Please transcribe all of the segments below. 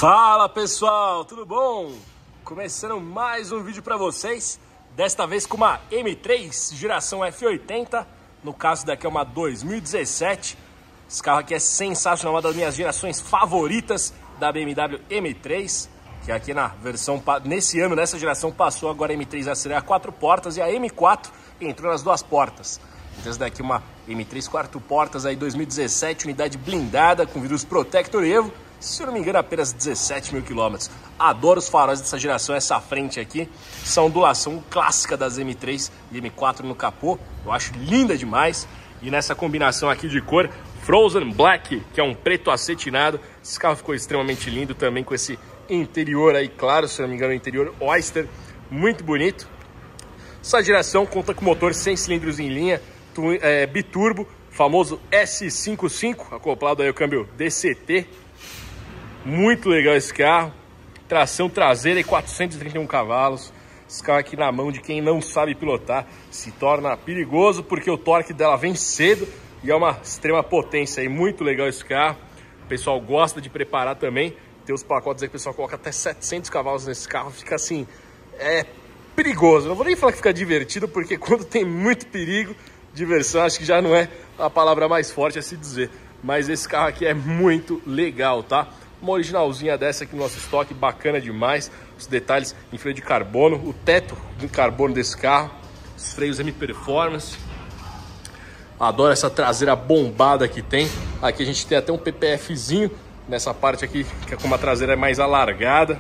Fala pessoal, tudo bom? Começando mais um vídeo para vocês, desta vez com uma M3 geração F80, no caso daqui é uma 2017. Esse carro aqui é sensacional, uma das minhas gerações favoritas da BMW M3, que aqui na versão, nesse ano, nessa geração passou agora a M3 a ser a 4 portas e a M4 entrou nas 2 portas. Então essa daqui é uma M3 4 portas aí 2017, unidade blindada com vidros Protector Evo. Se eu não me engano, apenas 17 mil quilômetros. Adoro os faróis dessa geração. Essa frente aqui, essa ondulação clássica das M3 e M4 no capô. Eu acho linda demais. E nessa combinação aqui de cor, Frozen Black, que é um preto acetinado. Esse carro ficou extremamente lindo também com esse interior aí, claro, se eu não me engano, interior Oyster. Muito bonito. Essa geração conta com motor 100 cilindros em linha, biturbo, famoso S55, acoplado aí ao câmbio DCT. Muito legal esse carro, tração traseira e 431 cavalos. Esse carro aqui na mão de quem não sabe pilotar se torna perigoso, porque o torque dela vem cedo e é uma extrema potência aí. Muito legal esse carro, o pessoal gosta de preparar também. Tem os pacotes aí que o pessoal coloca até 700 cavalos nesse carro, fica assim, perigoso. Não vou nem falar que fica divertido, porque quando tem muito perigo, diversão acho que já não é a palavra mais forte a se dizer. Mas esse carro aqui é muito legal, tá? Uma originalzinha dessa aqui no nosso estoque, bacana demais. Os detalhes em freio de carbono, o teto de carbono desse carro, os freios M-Performance. Adoro essa traseira bombada que tem. Aqui a gente tem até um PPFzinho nessa parte aqui, que é com uma traseira mais alargada.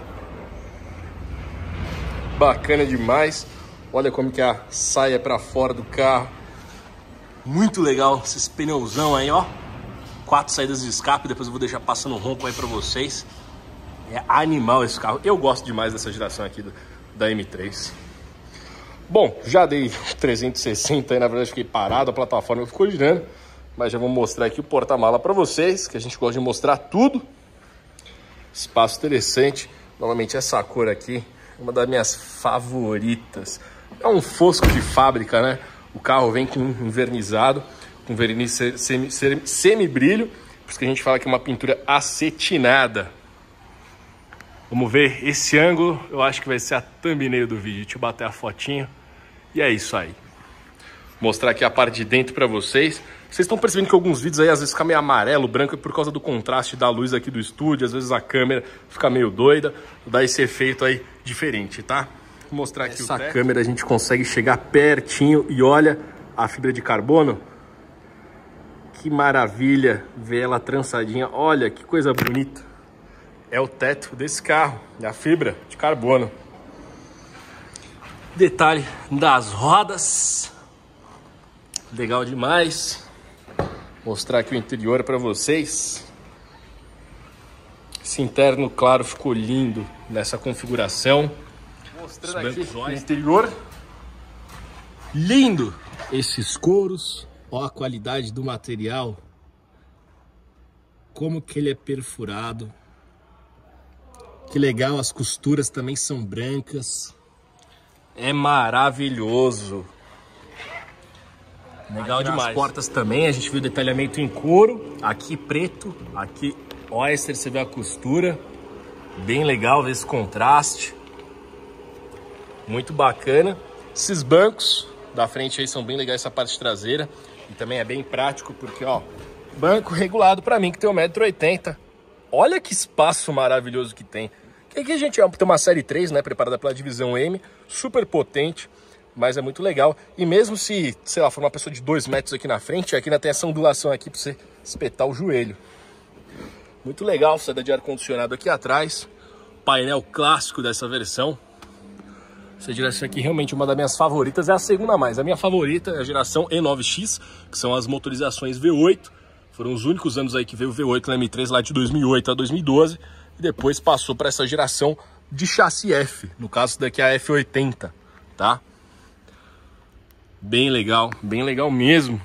Bacana demais. Olha como que a saia é para fora do carro. Muito legal esses pneuzão aí, ó. 4 saídas de escape, depois eu vou deixar passando um ronco aí pra vocês. É animal esse carro. Eu gosto demais dessa geração aqui da M3. Bom, já dei 360 aí, na verdade fiquei parado, a plataforma ficou girando. Mas já vou mostrar aqui o porta-mala pra vocês, que a gente gosta de mostrar tudo. Espaço interessante. Novamente essa cor aqui, uma das minhas favoritas. É um fosco de fábrica, né? O carro vem com envernizado, com verniz semi-brilho, por isso que a gente fala que é uma pintura acetinada. Vamos ver esse ângulo, eu acho que vai ser a thumbnail do vídeo. Deixa eu bater a fotinho e é isso aí. Mostrar aqui a parte de dentro para vocês. Vocês estão percebendo que alguns vídeos aí às vezes fica meio amarelo, branco, por causa do contraste da luz aqui do estúdio. Às vezes a câmera fica meio doida, dá esse efeito aí diferente, tá? Vou mostrar aqui essa câmera, a gente consegue chegar pertinho e olha a fibra de carbono. Que maravilha ver ela trançadinha. Olha que coisa bonita. É o teto desse carro, é a fibra de carbono. Detalhe das rodas. Legal demais. Mostrar aqui o interior para vocês. Esse interno, claro, ficou lindo nessa configuração. Mostrando aqui o interior. Lindo. Esses couros. Ó a qualidade do material, como que ele é perfurado. Que legal, as costuras também são brancas. É maravilhoso. Legal demais. As portas também, a gente viu o detalhamento em couro. Aqui preto, aqui Oyster, você vê a costura. Bem legal ver esse contraste. Muito bacana. Esses bancos da frente aí são bem legais, essa parte traseira. E também é bem prático porque, ó, banco regulado pra mim que tem 1,80 m. Olha que espaço maravilhoso que tem. Aqui a gente tem uma série 3, né, preparada pela divisão M, super potente, mas é muito legal. E mesmo se, sei lá, for uma pessoa de 2 metros aqui na frente, aqui ainda tem essa ondulação aqui pra você espetar o joelho. Muito legal, saída de ar-condicionado aqui atrás. Painel clássico dessa versão. Essa geração aqui realmente uma das minhas favoritas, é a segunda mais. A minha favorita é a geração E9X, que são as motorizações V8. Foram os únicos anos aí que veio o V8 na M3, lá de 2008 a 2012. E depois passou para essa geração de chassi F, no caso daqui a F80, tá? Bem legal mesmo.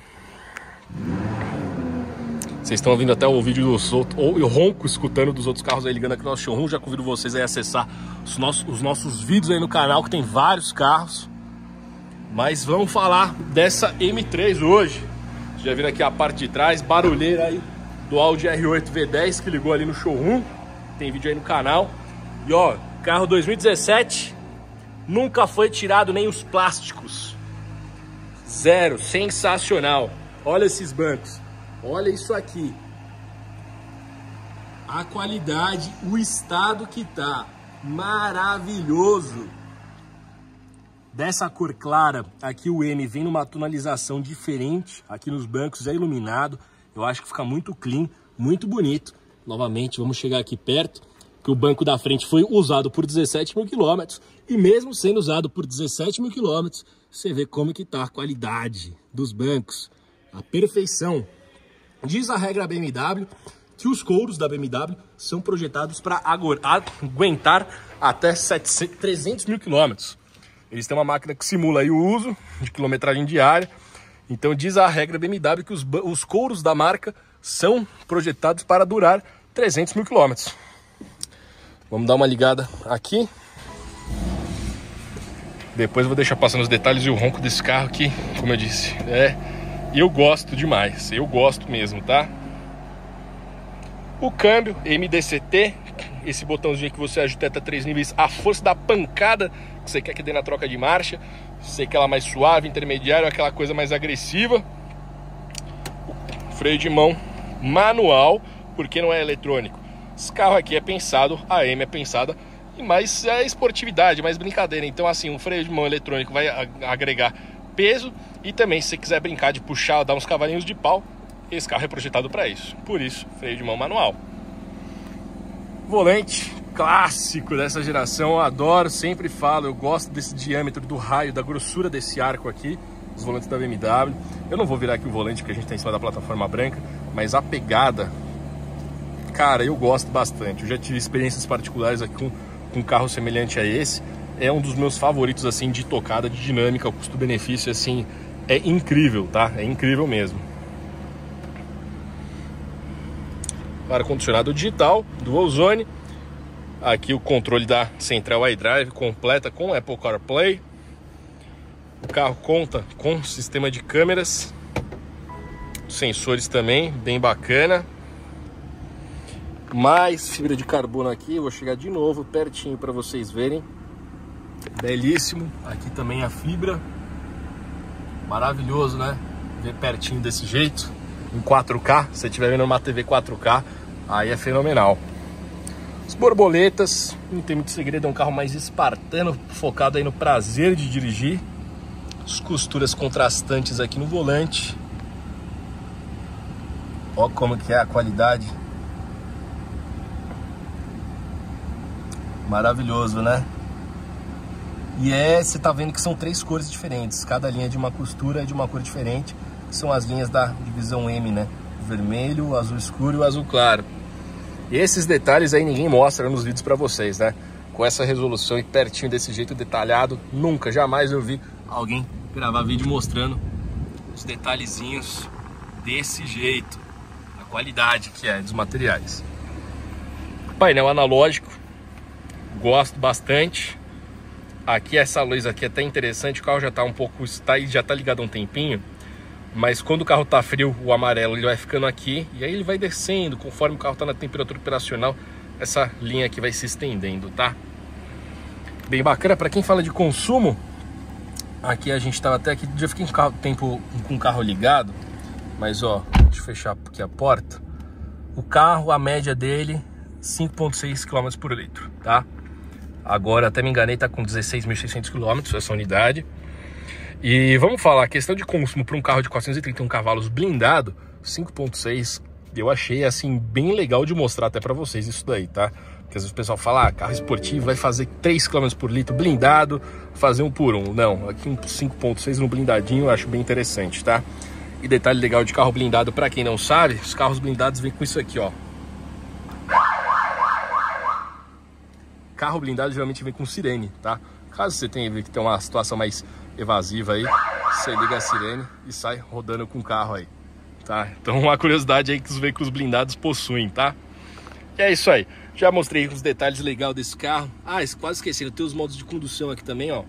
Vocês estão ouvindo até o vídeo dos outros, ou eu ronco escutando dos outros carros aí ligando aqui no nosso showroom. Já convido vocês aí a acessar os nossos vídeos aí no canal, que tem vários carros. Mas vamos falar dessa M3 hoje. Já viram aqui a parte de trás, barulheira aí do Audi R8 V10 que ligou ali no showroom. tem vídeo aí no canal. E ó, carro 2017, nunca foi tirado nem os plásticos. Zero, sensacional. Olha esses bancos, olha isso aqui. A qualidade, o estado que tá, maravilhoso. Dessa cor clara, aqui o M vem numa tonalização diferente, aqui nos bancos é iluminado. Eu acho que fica muito clean, muito bonito. Novamente, vamos chegar aqui perto, que o banco da frente foi usado por 17 mil quilômetros. E mesmo sendo usado por 17 mil quilômetros, você vê como que tá a qualidade dos bancos, a perfeição. Diz a regra BMW que os couros da BMW são projetados para aguentar até 300 mil quilômetros. Eles têm uma máquina que simula aí o uso de quilometragem diária. Então diz a regra BMW que os couros da marca são projetados para durar 300 mil quilômetros. Vamos dar uma ligada aqui. Depois eu vou deixar passando os detalhes e o ronco desse carro aqui, como eu disse. Eu gosto demais, eu gosto mesmo, tá? O câmbio MDCT, esse botãozinho que você ajusta até 3 níveis, a força da pancada que você quer que dê na troca de marcha. Você quer ela mais suave, intermediária, aquela coisa mais agressiva. O freio de mão manual, porque não é eletrônico. Esse carro aqui é pensado, a M é pensada em mais esportividade, mais brincadeira. Então assim, um freio de mão eletrônico vai agregar peso. E também, se você quiser brincar de puxar, dar uns cavalinhos de pau, esse carro é projetado para isso. Por isso, freio de mão manual. Volante clássico dessa geração, eu adoro, sempre falo, eu gosto desse diâmetro do raio, da grossura desse arco aqui, os volantes da BMW. Eu não vou virar aqui o volante porque a gente está em cima da plataforma branca, mas a pegada, cara, eu gosto bastante. Eu já tive experiências particulares aqui com um carro semelhante a esse. É um dos meus favoritos, assim, de tocada, de dinâmica, o custo-benefício, assim, é incrível, tá? É incrível mesmo. Ar-condicionado digital, Dual Zone. Aqui o controle da Central iDrive completa com Apple CarPlay. O carro conta com sistema de câmeras, sensores também, bem bacana. Mais fibra de carbono aqui, vou chegar de novo pertinho para vocês verem. Belíssimo, aqui também a fibra. Maravilhoso, né? Ver pertinho desse jeito, em 4K, se você estiver vendo uma TV 4K, aí é fenomenal. As borboletas, não tem muito segredo, é um carro mais espartano, focado aí no prazer de dirigir. As costuras contrastantes aqui no volante. Olha como que é a qualidade. Maravilhoso, né? E você tá vendo que são 3 cores diferentes. Cada linha de uma costura é de uma cor diferente. São as linhas da divisão M, né? O vermelho, o azul escuro e o azul claro. E esses detalhes aí ninguém mostra nos vídeos pra vocês, né? Com essa resolução e pertinho desse jeito detalhado, nunca, jamais eu vi alguém gravar vídeo mostrando os detalhezinhos desse jeito. A qualidade que é dos materiais. Painel analógico, gosto bastante. Aqui essa luz aqui é até interessante, o carro já tá um pouco, já tá ligado há um tempinho, mas quando o carro tá frio, o amarelo ele vai ficando aqui e aí ele vai descendo, conforme o carro tá na temperatura operacional, essa linha aqui vai se estendendo, tá? Bem bacana, para quem fala de consumo, aqui a gente tava até aqui, já fiquei um tempo com o carro ligado, mas ó, deixa eu fechar aqui a porta. O carro, a média dele, 5,6 km por litro, tá? Agora, até me enganei, tá com 16.600 km essa unidade. E vamos falar, a questão de consumo para um carro de 431 cavalos blindado, 5.6, eu achei, assim, bem legal de mostrar até para vocês isso daí, tá? Porque às vezes o pessoal fala, carro esportivo vai fazer 3 km por litro blindado, fazer 1 por 1. Não, aqui um 5.6 no blindadinho eu acho bem interessante, tá? E detalhe legal de carro blindado, para quem não sabe, os carros blindados vêm com isso aqui, ó. Carro blindado geralmente vem com sirene, tá? Caso você tenha que ter uma situação mais evasiva aí, você liga a sirene e sai rodando com o carro aí, tá? Então uma curiosidade aí que os veículos blindados possuem, tá? E é isso aí. Já mostrei os detalhes legais desse carro. Ah, quase esquecendo, tem os modos de condução aqui também, ó.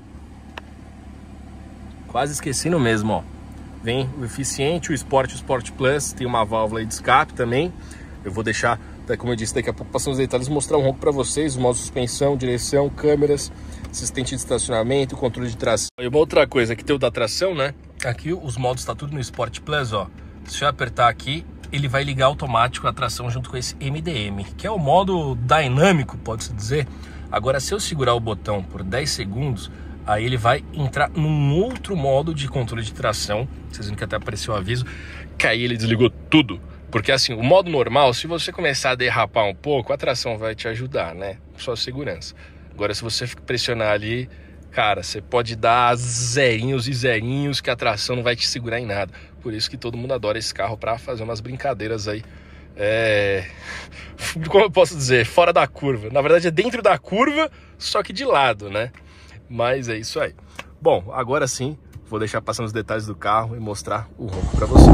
Quase esquecendo mesmo, ó. Vem o eficiente, o Sport Plus, tem uma válvula de escape também. Eu vou deixar Como eu disse, daqui a pouco passando os detalhes, mostrar um ronco para vocês, o modo de suspensão, direção, câmeras, assistente de estacionamento, controle de tração. E uma outra coisa, aqui tem o da tração, né? Aqui os modos tá tudo no Sport Plus, ó. Se eu apertar aqui, ele vai ligar automático a tração junto com esse MDM, que é o modo dinâmico, pode-se dizer. Agora, se eu segurar o botão por 10 segundos, aí ele vai entrar num outro modo de controle de tração. Vocês viram que até apareceu o aviso, que aí ele desligou tudo. Porque assim, o modo normal, se você começar a derrapar um pouco, a tração vai te ajudar, né? Só segurança. Agora, se você pressionar ali, cara, você pode dar zerinhos e zerinhos que a tração não vai te segurar em nada. Por isso que todo mundo adora esse carro para fazer umas brincadeiras aí. Como eu posso dizer? Fora da curva. Na verdade é dentro da curva, só que de lado, né? Mas é isso aí. Bom, agora sim, vou deixar passando os detalhes do carro e mostrar o ronco para vocês.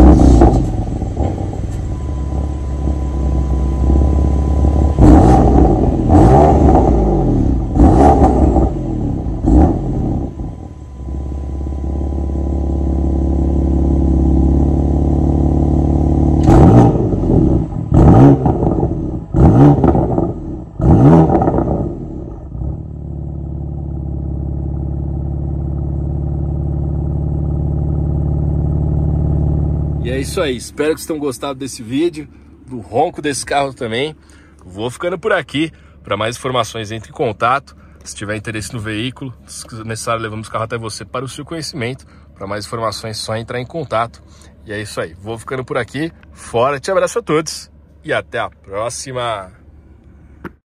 E é isso aí, espero que vocês tenham gostado desse vídeo, do ronco desse carro também. Vou ficando por aqui. Para mais informações, entre em contato. Se tiver interesse no veículo, se necessário, levamos o carro até você para o seu conhecimento. Para mais informações, só entrar em contato. E é isso aí, vou ficando por aqui. Forte abraço a todos e até a próxima!